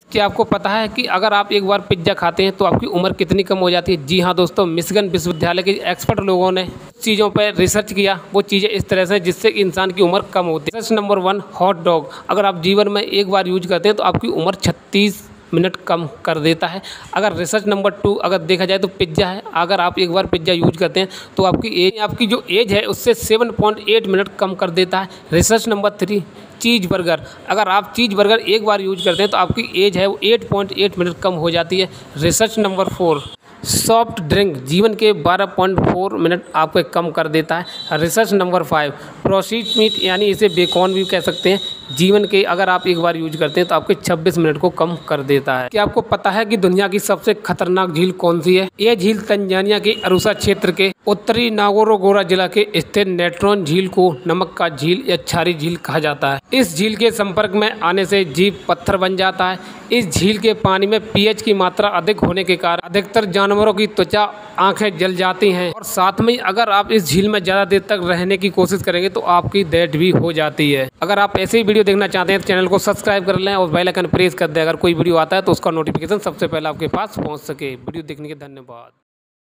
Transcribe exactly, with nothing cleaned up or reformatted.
क्या आपको पता है कि अगर आप एक बार पिज्ज़ा खाते हैं तो आपकी उम्र कितनी कम हो जाती है? जी हाँ दोस्तों, मिशिगन विश्वविद्यालय के एक्सपर्ट लोगों ने चीज़ों पर रिसर्च किया, वो चीज़ें इस तरह से जिससे इंसान की उम्र कम होती है। Research number one, hot dog. अगर आप जीवन में एक बार यूज करते हैं तो आपकी उम्र छत्तीस मिनट कम कर देता है। अगर रिसर्च नंबर टू अगर देखा जाए तो पिज्ज़ा है। अगर आप एक बार पिज्ज़ा यूज करते हैं तो आपकी एज आपकी जो एज है उससे सेवन पॉइंट एट मिनट कम कर देता है। Research number three, cheese burger. अगर आप चीज़ बर्गर एक बार यूज करते हैं तो आपकी एज है वो एट पॉइंट एट मिनट कम हो जाती है। Research number four, soft drink जीवन के बारह पॉइंट चार मिनट आपको कम कर देता है। Research number five, processed meat यानी इसे बेकॉन भी कह सकते हैं, जीवन के अगर आप एक बार यूज करते हैं तो आपके छब्बीस मिनट को कम कर देता है। क्या आपको पता है कि दुनिया की सबसे खतरनाक झील कौन सी है? ये झील तंजानिया के अरुसा क्षेत्र के उत्तरी नागोरोगोरा जिला के स्थित नेट्रॉन झील को नमक का झील या क्षारी झील कहा जाता है। इस झील के संपर्क में आने से जीव पत्थर बन जाता है। इस झील के पानी में पीएच की मात्रा अधिक होने के कारण अधिकतर जानवरों की त्वचा, आंखें जल जाती हैं और साथ में अगर आप इस झील में ज़्यादा देर तक रहने की कोशिश करेंगे तो आपकी डेथ भी हो जाती है। अगर आप ऐसे ही वीडियो देखना चाहते हैं तो चैनल को सब्सक्राइब कर लें और बेल आइकन प्रेस कर दें। अगर कोई वीडियो आता है तो उसका नोटिफिकेशन सबसे पहले आपके पास पहुंच सके। वीडियो देखने के धन्यवाद।